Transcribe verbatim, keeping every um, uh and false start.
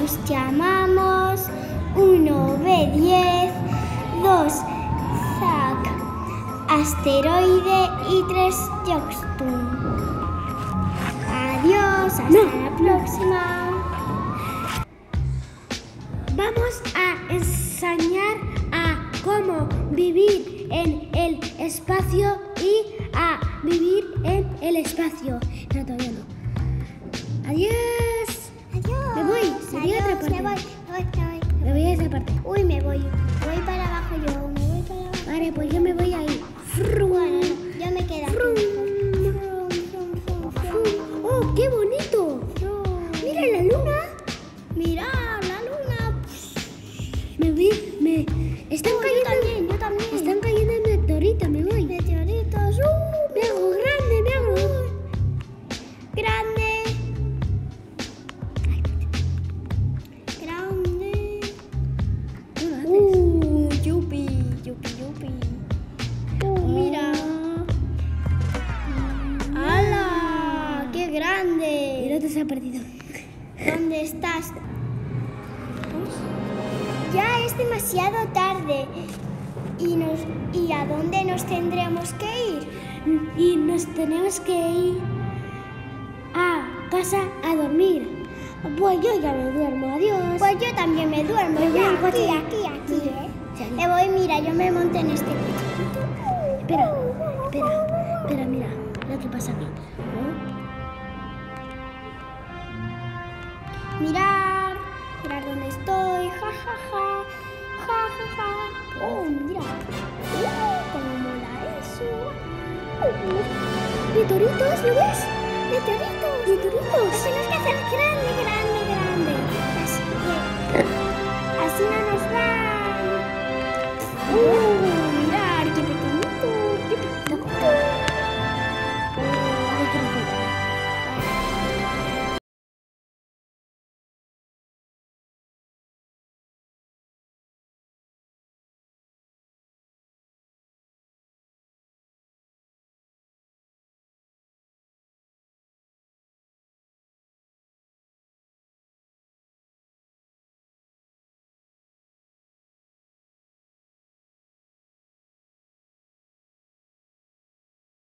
Nos llamamos uno B diez, dos Zack, Asteroide y tres Yoxtun. Adiós, hasta No. la próxima. Vamos a enseñar a cómo vivir en el espacio y a vivir en el espacio. No, todavía no. Adiós. Adiós. Me voy, me voy a otra Adiós, parte. Me voy, me voy, me voy. Me voy a esa parte. Uy, me voy. Me voy para abajo yo, me voy para abajo. Vale, pues yo me voy ahí. Bueno, yo me quedo aquí. Frum. Frum, frum, frum, frum. ¡Oh, qué bonito! ¡Mira la luna! Mira la luna. Me vi, me... Están Oh, yo cayendo... también, yo también. Están cayendo meteoritos, me voy. Meteoritos. Uh, Me hago grande, me hago... grande. Grande. ¿Qué lo haces? Uh, yupi, yupi, yupi. Uh, mira. ¡Hala! ¡Qué El grande! otro se ha perdido. ¿Dónde estás? Ya es demasiado tarde. ¿Y, nos, ¿Y a dónde nos tendremos que ir? Y nos tenemos que ir a casa a dormir. Pues yo ya me duermo, adiós. Pues yo también me duermo. Me voy Ya, al aquí, coche. aquí, aquí, ¿eh? Sí. Me voy, mira, yo me monté en este coche. Espera, espera, espera, mira lo que pasa aquí. ¿No? Mirar, mirar dónde estoy. Ja, ja, ja. Ja, ja, ja. Oh, mira. Uh, cómo mola eso. Uh, Meteoritos, ¿lo ves? meteoritos. Meteoritos. Tenemos que hacer grande, grande, grande. Así que así no nos van. Uh,